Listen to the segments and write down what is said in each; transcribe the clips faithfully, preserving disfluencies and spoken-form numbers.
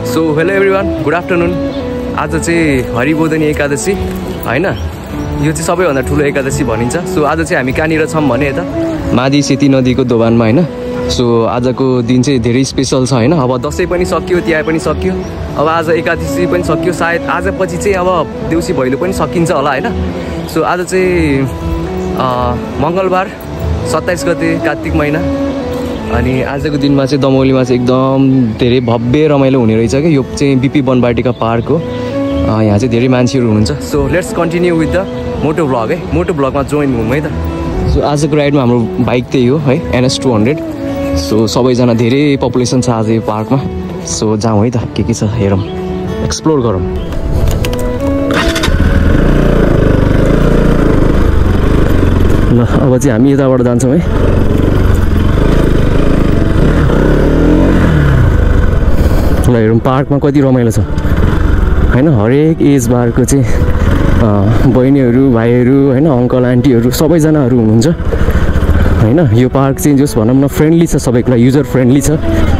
So hello everyone, good afternoon. आज चाहिँ हरिबोधनी एकादशी हैन, यो चाहिँ सबैभन्दा ठुलो एकादशी भनिन्छ। सो आज चाहिँ हामी कहाँनिर छौँ भने यता मादी सेती नदीको दोभानमा हैन। सो आजको दिन चाहिँ धेरै स्पेसल छ हैन। अब दसैँ पनि सकियो, तिहार पनि सकियो, अब आज एकादशी पनि सकियो। सायद आज पछि चाहिँ अब देउसी भैलो पनि सकिन्छ होला हैन। सो आज चाहिँ मङ्गलबार सत्ताइस गते कार्तिक महिना, अनि आजको दिनमा चाहिँ दमौलीमा चाहिँ एकदम धेरै भव्य रमाइलो हुने रहेछ क्या। यो चाहिँ बिपी वनवाटिका पार्क हो। यहाँ चाहिँ धेरै मान्छेहरू हुनुहुन्छ। So let's continue with the moto vlog है। मोटो भ्लगमा जोइन हुँ है त। सो आजको राइडमा हाम्रो बाइक त्यही हो है, एनएस टू हन्ड्रेड। सो सबैजना धेरै पपुलेसन छ आज यो पार्कमा। सो जाउँ है त, के के छ हेरौँ, एक्सप्लोर गरौँ। ल अब चाहिँ हामी यताबाट जान्छौँ है। ल हेरौँ पार्कमा कति रमाइलो छ हैन। हरेक एज बारको चाहिँ बहिनीहरू, भाइहरू हैन, अङ्कल आन्टीहरू सबैजनाहरू हुनुहुन्छ हैन। यो पार्क चाहिँ जस भनौँ न फ्रेन्डली छ, सबैको लागि युजर फ्रेन्डली छ।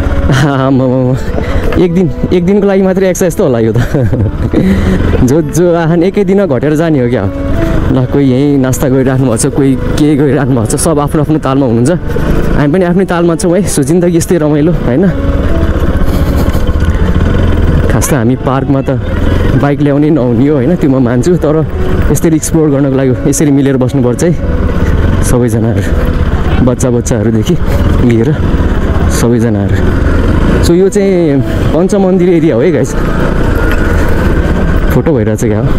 एक दिन एक दिनको लागि मात्रै एक्सर्साइज त होला यो त। जो जो आहान एकै दिन घटेर जाने हो क्या। ल कोही यहीँ नास्ता गरिराख्नु भएको छ, कोही के गरिराख्नु भएको छ, सब आफ्नो आफ्नो तालमा हुनुहुन्छ। हामी पनि आफ्नै तालमा छौँ है। सो जिन्दगी यस्तै रमाइलो होइन। खास त हामी पार्कमा त बाइक ल्याउने नहुने हो होइन, त्यो म मान्छु। तर यसरी एक्सप्लोर गर्नको लागि यसरी मिलेर बस्नुपर्छ है सबैजनाहरू, बच्चा बच्चाहरूदेखि लिएर सबैजनाहरू। सो यो चाहिँ पञ्चमन्दिर एरिया हो है गाइस। फोटो भइरहेछ क्या हो।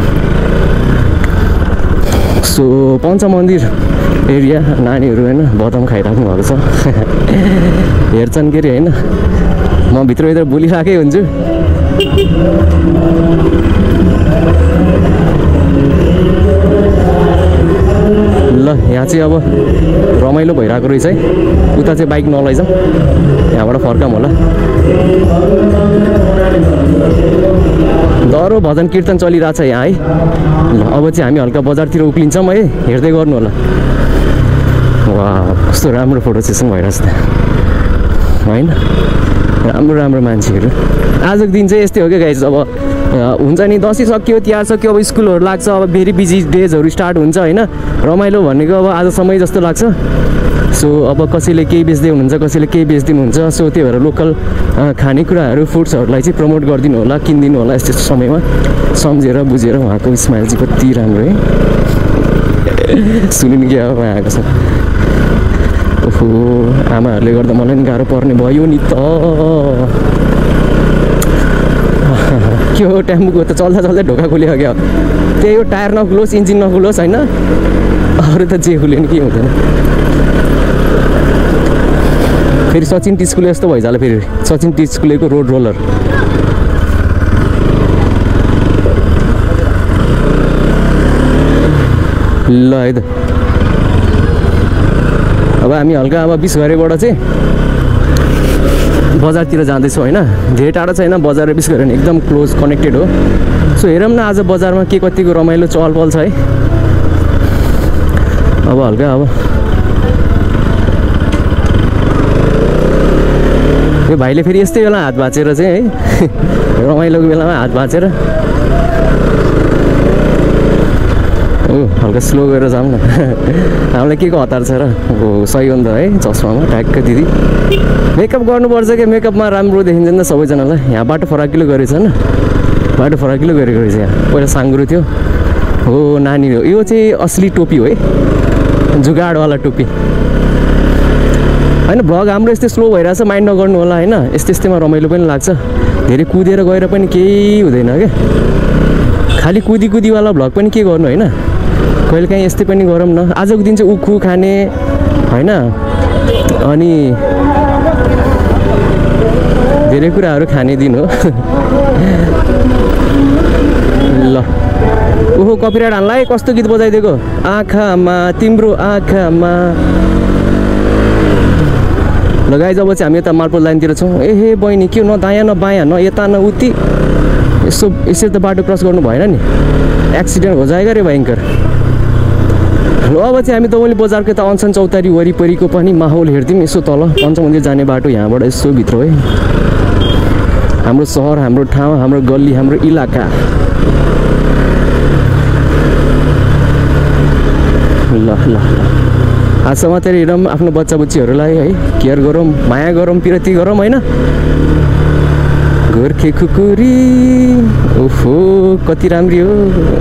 सो पञ्चमन्दिर एरिया नानीहरू होइन बदाम खाइराख्नु भएको छ। हेर्छन् के अरे होइन। म भित्रभित्र बोलिरहेकै हुन्छु। ल यहाँ चाहिँ अब रमाइलो भइरहेको रहेछ है। उता चाहिँ बाइक नलैजाउँ, यहाँबाट फर्काउँ होला। दह्रो भजन कीर्तन चलिरहेछ यहाँ है। ल अब चाहिँ हामी हल्का बजारतिर उक्लिन्छौँ है, हेर्दै गर्नु होला। वाह कस्तो राम्रो फोटो सेसन भइरहेछ त होइन। राम्रो राम्रो मान्छेहरू। आजको दिन चाहिँ यस्तै हो क्या गाइस। अब हुन्छ नि दसैँ सकियो, तिहार सकियो, अब स्कुलहरू लाग्छ, अब भेरी बिजी डेजहरू स्टार्ट हुन्छ होइन। रमाइलो भनेको अब आज समय जस्तो लाग्छ। सो अब कसैले केही बेच्दै हुनुहुन्छ, कसैले केही बेच्दिनु हुन्छ। सो त्यही भएर लोकल खानेकुराहरू फुड्सहरूलाई चाहिँ प्रमोट गरिदिनु होला, किनिदिनु होला यस्तो समयमा। सम्झेर बुझेर उहाँको स्माइल चाहिँ कति राम्रो है। सुनिनु क्या अब आएको छ। ओहो आमाहरूले गर्दा मलाई नि गाह्रो पर्ने भयो नि त। के हो टेम्पोको त चल्दा चल्दै ढोका खुल्यो क्या। त्यही हो, टायर नखुलोस्, इन्जिन नखुलोस् होइन, अरू त जे खुल्यो नि के हुँदैन। फेरि सचिन टिस्कुले जस्तो भइजाला। फेरि सचिन टिस्कुलेको रोड रोलर। ल है त अब हामी हल्का अब बिसघरेबाट चाहिँ बजारतिर जाँदैछौँ होइन। धेरै टाढो छैन बजार र बिसघरे एकदम क्लोज कनेक्टेड हो। सो हेरौँ न आज बजारमा के कतिको रमाइलो चहलपहल छ है। अब हल्का अब यो भाइले फेरि यस्तै बेला हात भाँचेर चाहिँ है, रमाइलोको बेलामा हात भाँचेर। ओ हल्का स्लो गरेर जाऊँ न। हामीलाई के को हतार छ र। हो सही हो नि त है, चस्मामा ट्याक्क दिदी। मेकअप गर्नुपर्छ क्या, मेकअपमा राम्रो देखिन्छ नि त सबैजनालाई। यहाँ बाटो फराकिलो गरेको छ न, बाटो फराकिलो गरेको रहेछ। यहाँ पहिला साङ्ग्रो थियो। हो नानी हो यो चाहिँ असली टोपी हो है, जुगाडवाला टोपी होइन। भ्लग हाम्रो यस्तै स्लो भइरहेछ, माइन्ड नगर्नु होला होइन। यस्तै यस्तैमा रमाइलो पनि लाग्छ। धेरै कुदेर गएर पनि केही हुँदैन क्या। खालि कुदी कुदीवाला भ्लग पनि के गर्नु होइन। कहिले काहीँ यस्तै पनि गरौँ न। आजको दिन चाहिँ उखु खाने होइन, अनि धेरै कुराहरू खाने दिन हो। ल ओहो कपिराइट हान्ला है। कस्तो गीत बजाइदिएको, आँखामा तिम्रो आँखामा। लगाइ जब चाहिँ हामी यता मार्पल लाइनतिर छौँ। ए हे बहिनी के न दायाँ न बायाँ न यता न उति, यसो यसरी त बाटो क्रस गर्नु भएन नि, एक्सिडेन्ट हो जाएगा रे भयङ्कर। ल अब चाहिँ हामी दमौली बजारको त अनसन चौतारी वरिपरिको पनि माहौल हेर्दिउँ। यसो तल पञ्चमन्दिर जाने बाटो यहाँबाट यसो भित्र है। हाम्रो सहर, हाम्रो ठाउँ, हाम्रो गल्ली, हाम्रो इलाका। ल ल आजसम्म चाहिँ हेरौँ आफ्नो बच्चा बुच्चीहरूलाई है, केयर गरौँ, माया गरौँ, पिरती गरौँ होइन। गोर्खे खुकुरी ओहो कति राम्री हो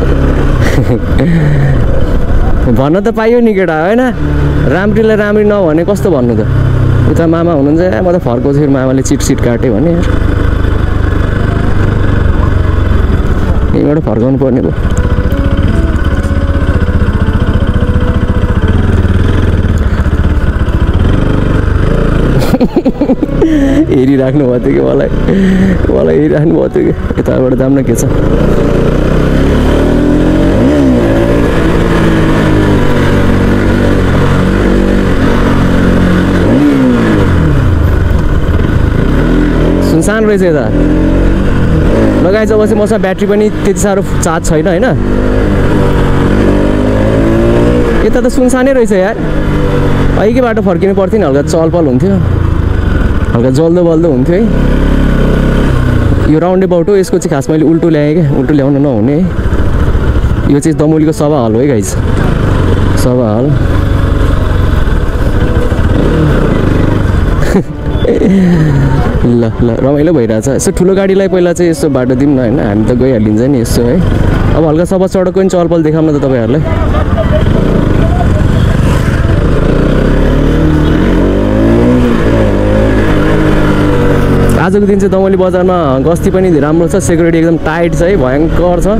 भन्न त पाइयो नि केटा होइन। राम्रीलाई राम्री नभने कस्तो भन्नु त। उता मामा हुनुहुन्छ, म त फर्काउँछु फेरि मामाले चिट सिट काट्यो भने यहीँबाट फर्काउनु पर्ने भयो। हेरिराख्नु भएको थियो कि मलाई मलाई हेरिराख्नु भएको थियो कि यताबाट दाम न के छ। सुनसान रहेछ यता। लगाइ जब चाहिँ मसँग ब्याट्री पनि त्यति साह्रो चार्ज छैन होइन। यता त सुनसानै रहेछ यार। अहिलेकै बाटो फर्किनु पर्थ्यो नि, हल्का चलपल हुन्थ्यो, हल्का जल्दो बल्दो हुन्थ्यो है। यो राउन्ड अबाउट हो, यसको चाहिँ खास मैले उल्टो ल्याएँ क्या, उल्टो ल्याउनु नहुने है। यो चाहिँ दमौलीको सभा हल हो है गाइज, सभा हल। ल ल रमाइलो भइरहेछ। यसो ठुलो गाडीलाई पहिला चाहिँ यसो बाटो दिउँ न होइन, हामी त गइहालिन्छ नि यसो है। अब हल्का सभा सडकको पनि चलपल देखाउँ न त तपाईँहरूलाई। आजको दिन चाहिँ दमौली बजारमा गस्ती पनि राम्रो छ, सेक्युरिटी एकदम टाइट छ है, भयङ्कर छ।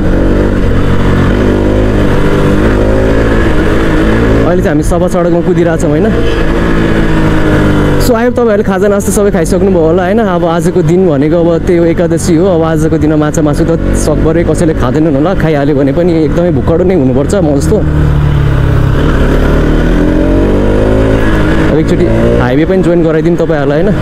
अहिले चाहिँ हामी सभा सडकमा कुदिरहेछौँ होइन। सो आयो तपाईँहरूले खाजा नास्ता सबै खाइसक्नुभयो होला होइन। अब आजको दिन भनेको अब त्यही हो, एकादशी हो। अब आजको दिनमा माछा मासु त सकभरै कसैले खाँदैनन् होला, खाइहाल्यो भने पनि एकदमै भुक्कड नै हुनुपर्छ म जस्तो। अब एकचोटि हाइवे पनि जोइन गराइदिउँ तपाईँहरूलाई होइन।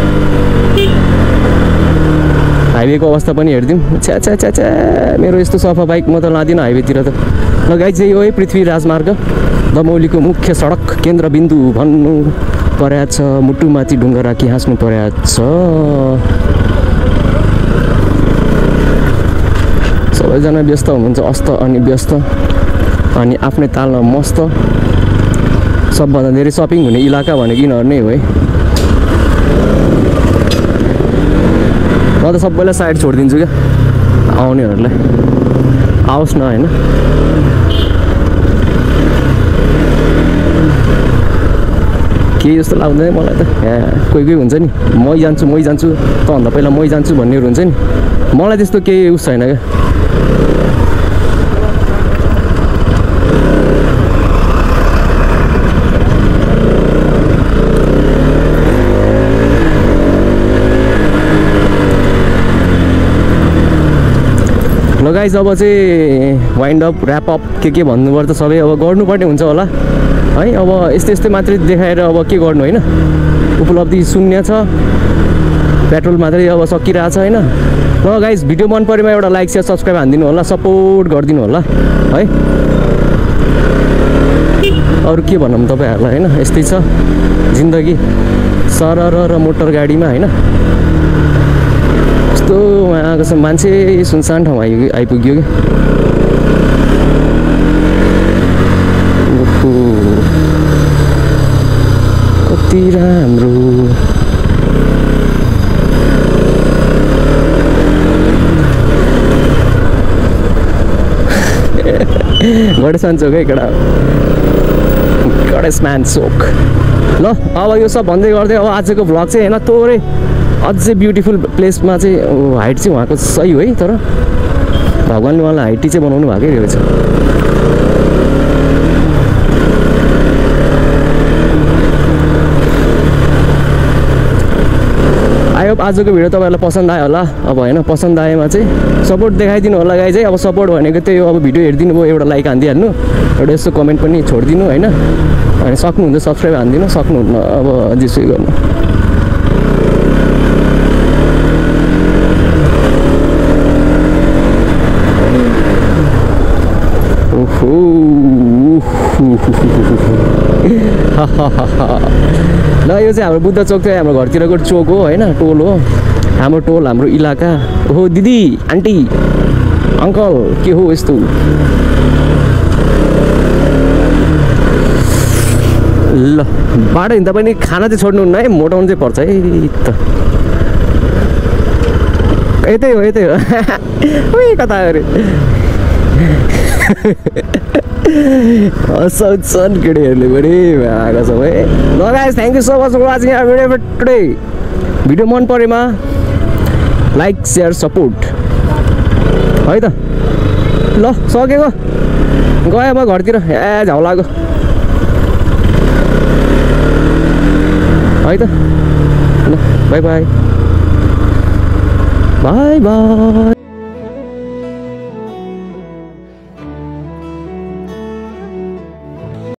हाइवेको अवस्था पनि हेरिदिउँ। छ्या छ्या छ्या छ्या मेरो यस्तो सफा बाइक म त लाँदिनँ हाइवेतिर त। ल गाइज चाहिँ यो है पृथ्वी राजमार्ग, दमौलीको मुख्य सडक केन्द्रबिन्दु भन्नु पर्या छ। मुटुमाथि ढुङ्गा राखी हाँस्नु पर्या छ। सबैजना व्यस्त हुनुहुन्छ, अस्त अनि व्यस्त अनि आफ्नै तालमा मस्त। सबभन्दा धेरै सपिङ हुने इलाका भनेको यिनीहरू नै हो है। म त सबैलाई साइड छोडिदिन्छु क्या, आउनेहरूलाई आओस् न होइन। केही जस्तो लाग्दैन मलाई त। यहाँ कोही कोही हुन्छ नि, मै जान्छु मै जान्छु तँभन्दा पहिला मै जान्छु भन्नेहरू हुन्छ नि, मलाई त्यस्तो केही उस छैन क्या। ल गाइज अब चाहिँ वाइन्ड अप ऱ्याप अप के के भन्नुपर्छ सबै अब गर्नुपर्ने हुन्छ होला है। अब यस्तै यस्तै मात्रै देखाएर अब के गर्नु होइन। उपलब्धि शून्य छ, पेट्रोल मात्रै अब सकिरहेछ होइन। ल गाइज भिडियो मन परेमा एउटा लाइक सेयर सब्सक्राइब हानिदिनु होला, सपोर्ट गरिदिनु होला है। अरू के भनौँ तपाईँहरूलाई होइन, यस्तै छ जिन्दगी सरर र मोटर गाडीमा होइन। यस्तो आएको छ मान्छे, सुनसान ठाउँ आइ आइपुग्यो कि। कति राम्रो गणेश मान चोक है केटा, गणेश मान चोक। ल अब यो सब भन्दै गर्दै अब आजको भ्लग चाहिँ होइन थोरै अझै ब्युटिफुल प्लेसमा चाहिँ हाइट चाहिँ उहाँको सही हो है। तर भगवान्ले उहाँलाई हाइटी चाहिँ बनाउनु भएकै रहेछ। आयो आजको भिडियो तपाईँहरूलाई पसन्द आयो होला अब होइन। पसन्द आएमा चाहिँ सपोर्ट देखाइदिनु होला गाइज है। अब सपोर्ट भनेको त्यही हो, अब भिडियो हेरिदिनु भयो एउटा लाइक हानिदिइहाल्नु, एउटा यस्तो कमेन्ट पनि छोडिदिनु होइन। अनि सक्नुहुन्छ सब्सक्राइब हानिदिनु, सक्नुहुन्न अब जेसुकै गर्नु। ल यो चाहिँ हाम्रो बुद्ध चोक चाहिँ हाम्रो घरतिरको चोक हो होइन, टोल हो। हाम्रो टोल हाम्रो इलाका। ओहो दिदी आन्टी अङ्कल के हो यस्तो? ल बाटो हिँड्दा पनि खाना चाहिँ छोड्नुहुन्न है, मोटाउनु चाहिँ पर्छ है त। यतै हो यतै हो उही कता अरे हँसाउँछन् केटीहरूले पनि आएको छ है। ल guys thank you so much for watching our video today. Video मन परेमा लाइक सेयर सपोर्ट है त। ल सकेको गयो म घरतिर। ए झ्याउ लाग्यो है त। ल बाई बाई बाई बाई।